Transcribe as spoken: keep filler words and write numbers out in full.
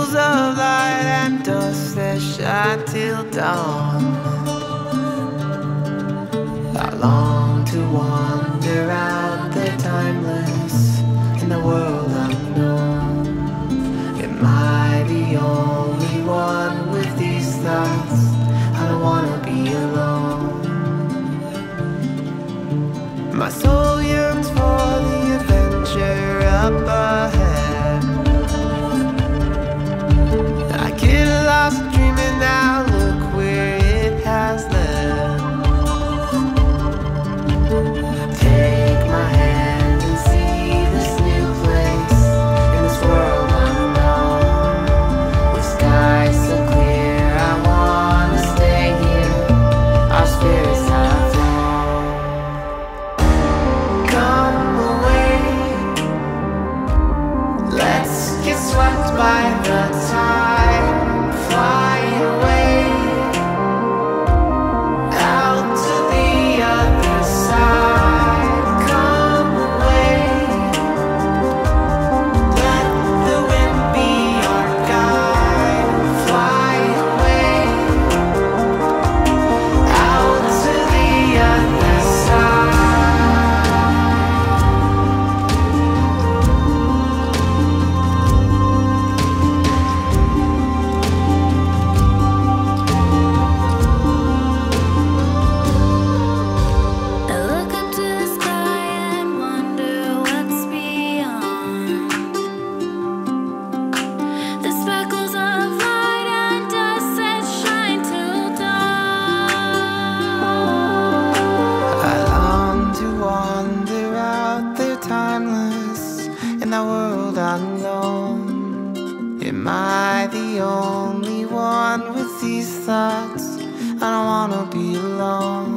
speckles of light and dust that shine till dawn. I long to wander out there timeless in the world unknown. Am I the only one with these thoughts? I don't wanna be alone. My soul yearns for the adventure up ahead. I get lost dreaming now, look where it has led. Take my hand and see this new place in this world unknown. With skies so clear, I wanna stay here. Our spirits have flown. Come away, let's get swept by the tide. Fly away out to the other side. Come away, let the wind be our guide. Fly away out to the other side. I look up to the sky and wonder what's beyond. The speckles of light and dust that shine till dawn. I long to wander out there timeless in the world unknown. Am I the only one with these thoughts? I don't wanna be alone.